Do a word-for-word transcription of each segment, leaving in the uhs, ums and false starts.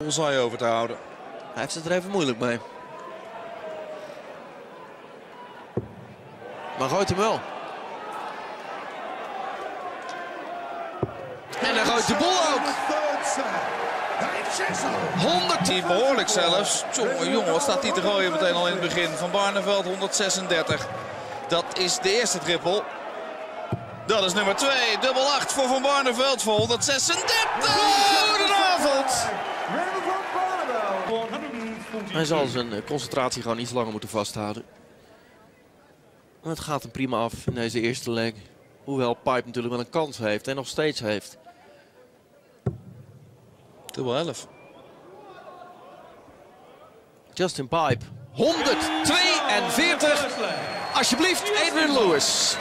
Bullseye over te houden. Hij heeft het er even moeilijk mee. Maar gooit hem wel. En hij gooit de bol ook. honderd behoorlijk zelfs. Jongen, jongen, wat staat hij te gooien meteen al in het begin. Van Barneveld honderdzesendertig. Dat is de eerste triple. Dat is nummer twee. Dubbel acht voor Van Barneveld voor honderdzesendertig. Goedenavond. Hij zal zijn concentratie gewoon iets langer moeten vasthouden. Het gaat hem prima af in deze eerste leg. Hoewel Pipe natuurlijk wel een kans heeft en nog steeds heeft. Dubbel elf. Justin Pipe. honderdtweeënveertig. Alsjeblieft, Adrian Lewis.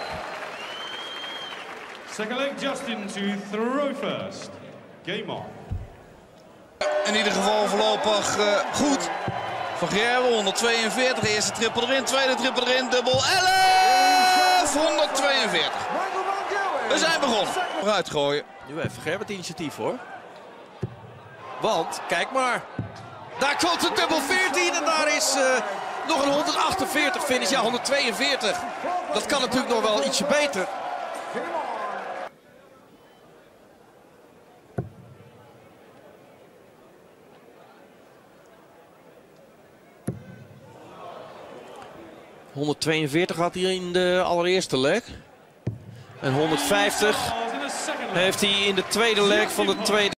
Second leg, Justin to throw first. Game on. In ieder geval voorlopig uh, goed. Van Gerwe honderdtweeënveertig. Eerste triple erin, tweede triple erin. Dubbel elf. honderdtweeënveertig. We zijn begonnen. Vooruit gooien. Nu even Gerbert initiatief hoor. Want, kijk maar. Daar komt het dubbel veertien en daar is uh, nog een honderdachtenveertig finish. Ja, honderdtweeënveertig. Dat kan natuurlijk nog wel ietsje beter. honderdtweeënveertig had hij in de allereerste leg. En honderdvijftig heeft hij in de tweede leg van de tweede.